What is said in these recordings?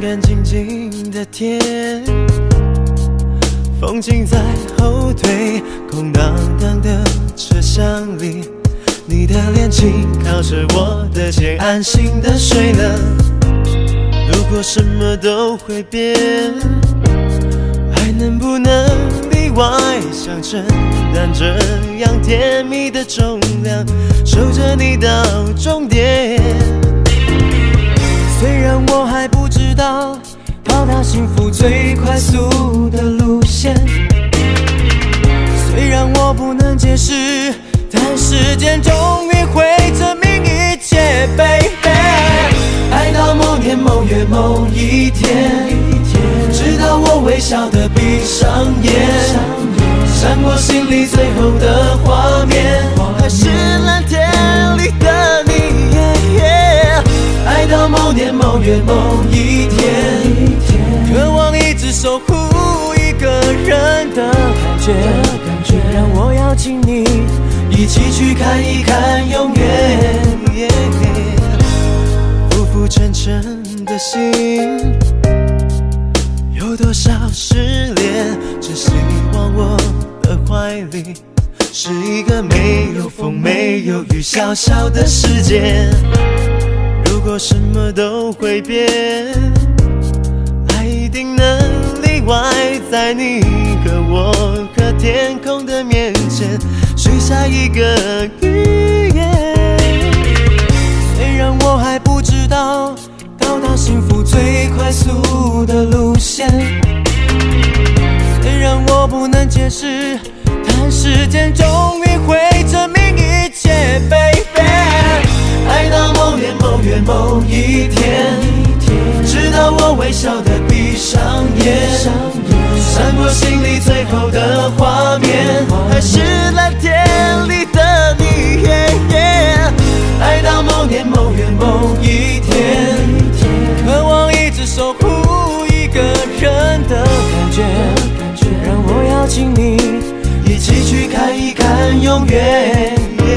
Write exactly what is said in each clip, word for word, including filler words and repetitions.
人静静的天，风景在后退，空荡荡的车厢里，你的脸轻靠着我的肩，安心的睡了。如果什么都会变，还能不能例外？想承担这样甜蜜的重量，守着你到终点。虽然我还不知道到达幸福最快速的路线，虽然我不能解释，但时间终于会证明一切 ，baby。爱到某年某月某一天，直到我微笑的闭上眼，闪过心里最后的画面，还是蓝天里的你。爱到某年某月某一天，渴望一直守护一个人的感觉，让我邀请你一起去看一看永远。浮浮沉沉的心，有多少失恋，只希望我的怀里是一个没有风没有雨小小的世界。如果什么都会变，爱一定能例外，在你和我和天空的面前许下一个预言。虽然我还不知道到达幸福最快速的路线，虽然我不能解释，但时间终于会证明一切 ，baby。爱到某年某月某一天，直到我微笑的闭上眼，闪过心里最后的画面，还是蓝天里的你。爱到某年某月某一天，渴望一直守护一个人的感觉，让我邀请你一起去看一看永远。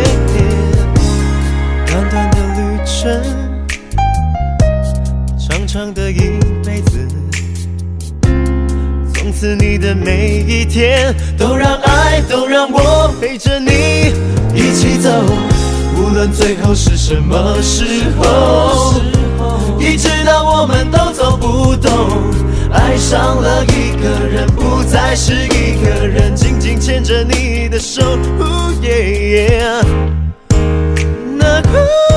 短短的旅程，长长的一辈子，从此你的每一天都让爱，都让我陪着你一起走，无论最后是什么时候，一直到我们都走不动，爱上了一个人，不再是一个人，紧紧牵着你的手。Oh yeah, yeah. 那